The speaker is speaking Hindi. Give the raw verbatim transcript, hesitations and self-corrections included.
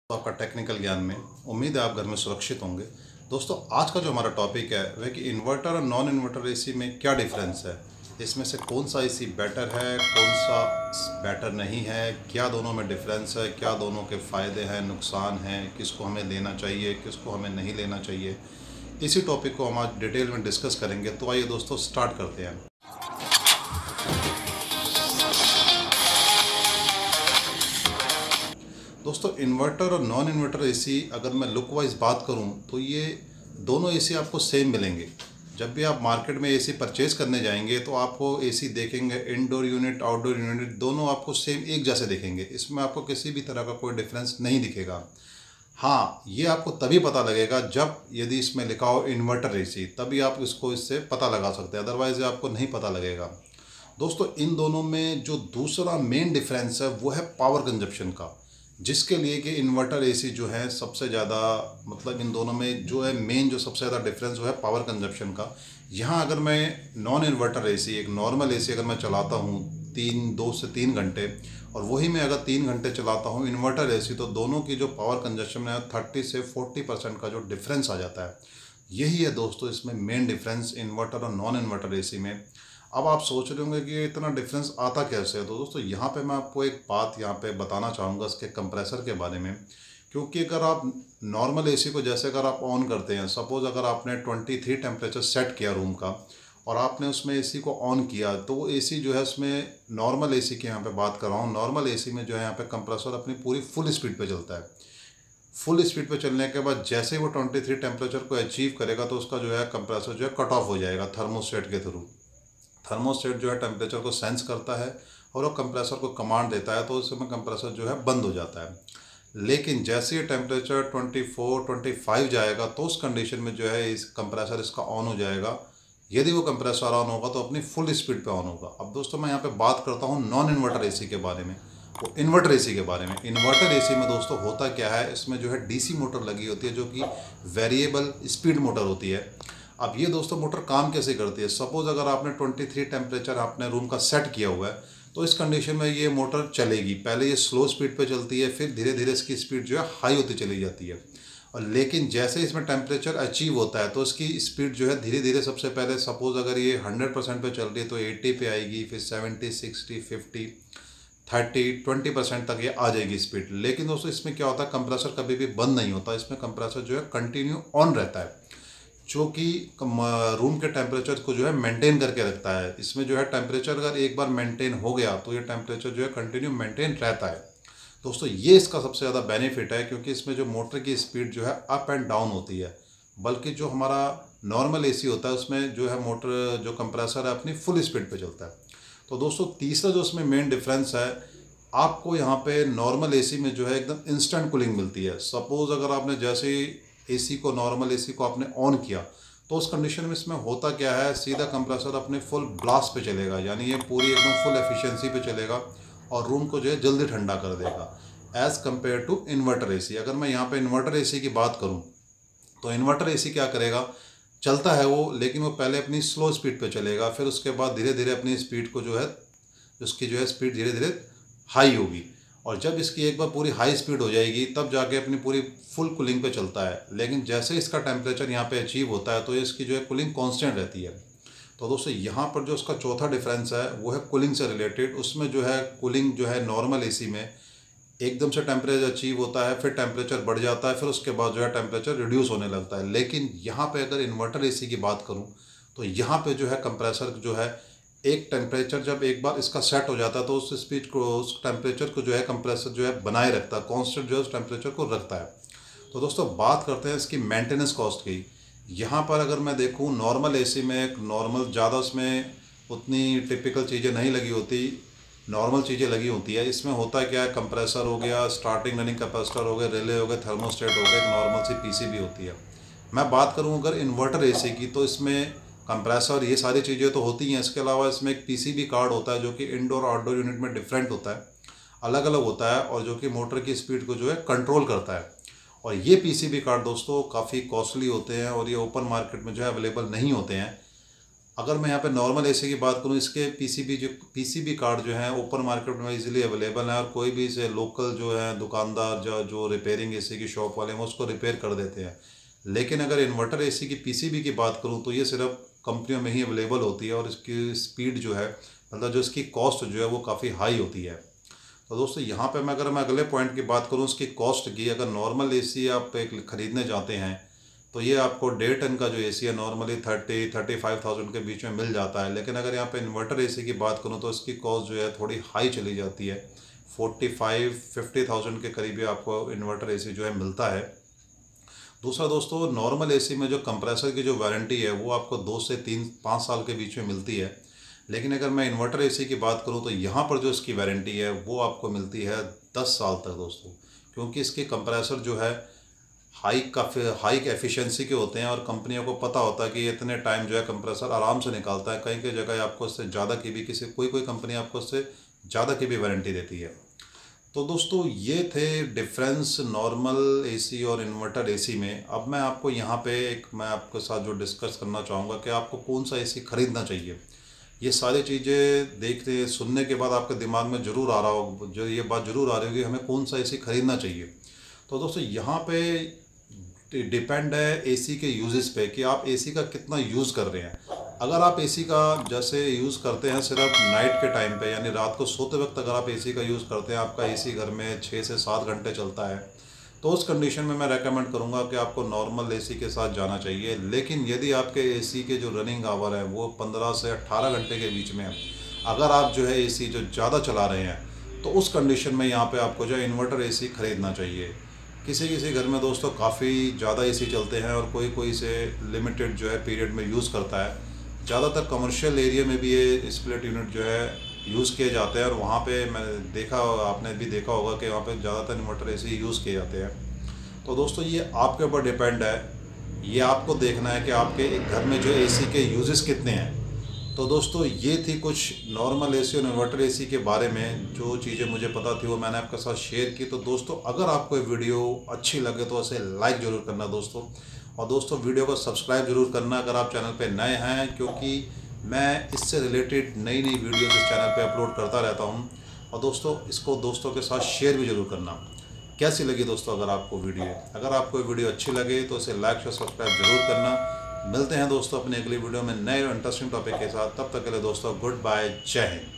तो आपका टेक्निकल ज्ञान में उम्मीद है आप घर में सुरक्षित होंगे। दोस्तों, आज का जो हमारा टॉपिक है वह कि इन्वर्टर और नॉन इन्वर्टर एसी में क्या डिफरेंस है, इसमें से कौन सा एसी बेटर है, कौन सा बेटर नहीं है, क्या दोनों में डिफरेंस है, क्या दोनों के फ़ायदे हैं, नुकसान हैं, किसको हमें लेना चाहिए, किसको हमें नहीं लेना चाहिए। इसी टॉपिक को हम आज डिटेल में डिस्कस करेंगे। तो आइए दोस्तों स्टार्ट करते हैं। दोस्तों, इन्वर्टर और नॉन इन्वर्टर एसी अगर मैं लुक वाइज बात करूं तो ये दोनों एसी आपको सेम मिलेंगे। जब भी आप मार्केट में एसी परचेज करने जाएंगे तो आपको एसी देखेंगे, इंडोर यूनिट आउटडोर यूनिट दोनों आपको सेम एक जैसे दिखेंगे। इसमें आपको किसी भी तरह का कोई डिफरेंस नहीं दिखेगा। हाँ, ये आपको तभी पता लगेगा जब यदि इसमें लिखा हो इन्वर्टर एसी, तभी आप इसको इससे पता लगा सकते हैं, अदरवाइज आपको नहीं पता लगेगा। दोस्तों, इन दोनों में जो दूसरा मेन डिफरेंस है वो है पावर कंजप्शन का, जिसके लिए कि इन्वर्टर एसी जो है सबसे ज़्यादा, मतलब इन दोनों में जो है मेन जो सबसे ज़्यादा डिफरेंस वो है पावर कंजप्शन का। यहाँ अगर मैं नॉन इन्वर्टर एसी, एक नॉर्मल एसी अगर मैं चलाता हूँ तीन दो से तीन घंटे, और वही मैं अगर तीन घंटे चलाता हूँ इन्वर्टर एसी, तो दोनों की जो पावर कंजप्शन है थर्टी से फोर्टी परसेंट का जो डिफरेंस आ जाता है। यही है दोस्तों इसमें मेन डिफरेंस इन्वर्टर और नॉन इन्वर्टर एसी में। अब आप सोच रहे होंगे कि ये इतना डिफरेंस आता कैसे है। तो दोस्तों, यहाँ पे मैं आपको एक बात यहाँ पे बताना चाहूँगा इसके कंप्रेसर के बारे में। क्योंकि अगर आप नॉर्मल एसी को जैसे अगर आप ऑन करते हैं, सपोज़ अगर आपने तेईस टेम्परेचर सेट किया रूम का और आपने उसमें एसी को ऑन किया, तो वो एसी जो है उसमें नॉर्मल एसी की यहाँ पे बात कर रहा हूँ, नॉर्मल एसी में जो है यहाँ पे कंप्रेसर अपनी पूरी फुल स्पीड पे चलता है। फुल स्पीड पे चलने के बाद जैसे ही वो तेईस टेम्परेचर को अचीव करेगा तो उसका जो है कंप्रेसर जो है कट ऑफ हो जाएगा थर्मोस्टेट के थ्रू। थर्मोस्टेट जो है टेम्परेचर को सेंस करता है और वो कंप्रेसर को कमांड देता है, तो उस समय कंप्रेसर जो है बंद हो जाता है। लेकिन जैसे ही टेम्परेचर चौबीस, पच्चीस जाएगा तो उस कंडीशन में जो है इस कंप्रेसर इसका ऑन हो जाएगा। यदि वो कंप्रेसर ऑन होगा तो अपनी फुल स्पीड पे ऑन होगा। अब दोस्तों, मैं यहाँ पे बात करता हूँ नॉन इन्वर्टर एसी के बारे में, वो इन्वर्टर एसी के बारे में। इन्वर्टर एसी में दोस्तों होता क्या है, इसमें जो है डीसी मोटर लगी होती है जो कि वेरिएबल स्पीड मोटर होती है। अब ये दोस्तों मोटर काम कैसे करती है, सपोज़ अगर आपने तेईस टेम्परेचर आपने रूम का सेट किया हुआ है, तो इस कंडीशन में ये मोटर चलेगी। पहले ये स्लो स्पीड पे चलती है, फिर धीरे धीरे इसकी स्पीड जो है हाई होती चली जाती है। और लेकिन जैसे इसमें टेम्परेचर अचीव होता है तो इसकी स्पीड जो है धीरे धीरे, सबसे पहले सपोज़ अगर ये हंड्रेड परसेंट पे चल रही है तो एट्टी पे आएगी, फिर seventy, sixty, fifty, thirty, twenty percent तक ये आ जाएगी स्पीड। लेकिन दोस्तों इसमें क्या होता है, कंप्रेसर कभी भी बंद नहीं होता, इसमें कंप्रेसर जो है कंटिन्यू ऑन रहता है, जो कि रूम के टेम्परेचर को जो है मेंटेन करके रखता है। इसमें जो है टेम्परेचर अगर एक बार मेंटेन हो गया तो ये टेम्परेचर जो है कंटिन्यू मेंटेन रहता है। दोस्तों, ये इसका सबसे ज़्यादा बेनिफिट है, क्योंकि इसमें जो मोटर की स्पीड जो है अप एंड डाउन होती है, बल्कि जो हमारा नॉर्मल एसी होता है उसमें जो है मोटर जो कंप्रेसर है अपनी फुल स्पीड पे चलता है। तो दोस्तों, तीसरा जो इसमें मेन डिफरेंस है, आपको यहाँ पे नॉर्मल एसी में जो है एकदम इंस्टेंट कूलिंग मिलती है। सपोज़ अगर आपने जैसे ही एसी को, नॉर्मल एसी को आपने ऑन किया, तो उस कंडीशन में इसमें होता क्या है, सीधा कंप्रेसर अपने फुल ब्लास्ट पे चलेगा, यानी ये पूरी एकदम फुल एफिशिएंसी पे चलेगा और रूम को जो है जल्दी ठंडा कर देगा as compare to inverter AC. अगर मैं यहाँ पे इन्वर्टर एसी की बात करूँ तो इन्वर्टर एसी क्या करेगा, चलता है वो, लेकिन वो पहले अपनी स्लो स्पीड पे चलेगा, फिर उसके बाद धीरे धीरे अपनी स्पीड को जो है, उसकी जो है स्पीड धीरे धीरे हाई होगी, और जब इसकी एक बार पूरी हाई स्पीड हो जाएगी तब जाके अपनी पूरी फुल कूलिंग पे चलता है। लेकिन जैसे इसका टेम्परेचर यहाँ पे अचीव होता है तो इसकी जो है कूलिंग कांस्टेंट रहती है। तो दोस्तों, यहाँ पर जो उसका चौथा डिफरेंस है वो है कूलिंग से रिलेटेड। उसमें जो है कूलिंग जो है नॉर्मल एसी में एकदम से टेम्परेचर अचीव होता है, फिर टेम्परेचर बढ़ जाता है, फिर उसके बाद जो है टेम्परेचर रिड्यूस होने लगता है। लेकिन यहाँ पे अगर इन्वर्टर एसी की बात करूँ तो यहाँ पे जो है कंप्रेसर जो है एक टेम्परेचर जब एक बार इसका सेट हो जाता है तो उस स्पीड को, उस टेम्परेचर को जो है कंप्रेसर जो है बनाए रखता है, कांस्टेंट जो है उस टेम्परेचर को रखता है। तो दोस्तों, बात करते हैं इसकी मेंटेनेंस कॉस्ट की। यहाँ पर अगर मैं देखूँ नॉर्मल एसी में एक नॉर्मल ज़्यादा उसमें उतनी टिपिकल चीज़ें नहीं लगी होती, नॉर्मल चीज़ें लगी होती है। इसमें होता क्या है, कंप्रेसर हो गया, स्टार्टिंग रनिंग कैपेसिटर हो गए, रिले हो गए, थर्मोस्टेट हो गए, एक नॉर्मल सी पीसीबी होती है। मैं बात करूँ अगर इन्वर्टर एसी की तो इसमें कंप्रेसर, ये सारी चीज़ें तो होती हैं, इसके अलावा इसमें एक पीसीबी कार्ड होता है जो कि इंडोर आउटडोर यूनिट में डिफरेंट होता है, अलग अलग होता है, और जो कि मोटर की स्पीड को जो है कंट्रोल करता है। और ये पीसीबी कार्ड दोस्तों काफ़ी कॉस्टली होते हैं और ये ओपन मार्केट में जो है अवेलेबल नहीं होते हैं। अगर मैं यहाँ पे नॉर्मल एसी की बात करूँ, इसके पीसीबी जो पीसीबी कार्ड जो है ओपन मार्केट में इजीली अवेलेबल है और कोई भी इसे लोकल जो है दुकानदार जो जो रिपेयरिंग एसी की शॉप वाले हैं उसको रिपेयर कर देते हैं। लेकिन अगर इन्वर्टर एसी की पीसीबी की बात करूँ तो ये सिर्फ कंपनियों में ही अवेलेबल होती है और इसकी स्पीड जो है, मतलब जो इसकी कॉस्ट जो है वो काफ़ी हाई होती है। तो दोस्तों यहाँ पे मैं अगर मैं अगले पॉइंट की बात करूँ उसकी कॉस्ट की, अगर नॉर्मल एसी आप एक ख़रीदने जाते हैं तो ये आपको डेढ़ टन का जो एसी है normally thirty thirty five thousand के बीच में मिल जाता है। लेकिन अगर यहाँ पे इन्वर्टर एसी की बात करूँ तो इसकी कॉस्ट जो है थोड़ी हाई चली जाती है, फोर्टी फाइव फिफ्टी थाउजेंड के करीब आपको इन्वर्टर एसी जो है मिलता है। दूसरा दोस्तों, नॉर्मल एसी में जो कंप्रेसर की जो वारंटी है वो आपको दो से तीन पाँच साल के बीच में मिलती है। लेकिन अगर मैं इन्वर्टर एसी की बात करूं तो यहाँ पर जो इसकी वारंटी है वो आपको मिलती है दस साल तक दोस्तों, क्योंकि इसके कंप्रेसर जो है हाई काफ़ी हाई एफिशिएंसी के होते हैं और कंपनियों को पता होता है कि ये इतने टाइम जो है कंप्रेसर आराम से निकालता है। कहीं कई जगह आपको इससे ज़्यादा की भी किसी कोई कोई कंपनी आपको इससे ज़्यादा की भी वारंटी देती है। तो दोस्तों ये थे डिफरेंस नॉर्मल एसी और इन्वर्टर एसी में। अब मैं आपको यहाँ पे एक मैं आपके साथ जो डिस्कस करना चाहूँगा कि आपको कौन सा एसी ख़रीदना चाहिए। ये सारी चीज़ें देखते सुनने के बाद आपके दिमाग में ज़रूर आ रहा हो, जो ये बात ज़रूर आ रही होगी हमें कौन सा एसी ख़रीदना चाहिए। तो दोस्तों यहाँ पे डिपेंड है एसी के यूजेस पे कि आप एसी का कितना यूज़ कर रहे हैं। अगर आप एसी का जैसे यूज़ करते हैं सिर्फ नाइट के टाइम पे, यानी रात को सोते वक्त अगर आप एसी का यूज़ करते हैं, आपका एसी घर में छः से सात घंटे चलता है, तो उस कंडीशन में मैं रेकमेंड करूंगा कि आपको नॉर्मल एसी के साथ जाना चाहिए। लेकिन यदि आपके एसी के जो रनिंग आवर है वो पंद्रह से अट्ठारह घंटे के बीच में है, अगर आप जो है एसी जो ज़्यादा चला रहे हैं, तो उस कंडीशन में यहाँ पे आपको जो है इन्वर्टर एसी ख़रीदना चाहिए। किसी किसी घर में दोस्तों काफ़ी ज़्यादा एसी चलते हैं और कोई कोई से लिमिटेड जो है पीरियड में यूज़ करता है। ज़्यादातर कमर्शियल एरिया में भी ये स्प्लिट यूनिट जो है यूज़ किए जाते हैं और वहाँ पे मैंने देखा, आपने भी देखा होगा कि वहाँ पे ज़्यादातर इन्वर्टर एसी यूज़ किए जाते हैं। तो दोस्तों ये आपके ऊपर डिपेंड है, ये आपको देखना है कि आपके घर में जो एसी के यूजेस कितने हैं। तो दोस्तों ये थी कुछ नॉर्मल एसी और इन्वर्टर एसी के बारे में जो चीज़ें मुझे पता थी वो मैंने आपके साथ शेयर की। तो दोस्तों अगर आपको ये वीडियो अच्छी लगे तो उसे लाइक ज़रूर करना दोस्तों, और दोस्तों वीडियो को सब्सक्राइब जरूर करना अगर आप चैनल पे नए हैं, क्योंकि मैं इससे रिलेटेड नई नई वीडियोस इस चैनल पे अपलोड करता रहता हूं। और दोस्तों इसको दोस्तों के साथ शेयर भी जरूर करना। कैसी लगी दोस्तों अगर आपको वीडियो अगर आपको वीडियो अच्छी लगे तो इसे लाइक और सब्सक्राइब जरूर करना। मिलते हैं दोस्तों अपनी अगली वीडियो में नए इंटरेस्टिंग टॉपिक के साथ। तब तक के लिए दोस्तों गुड बाय, जय हिंद।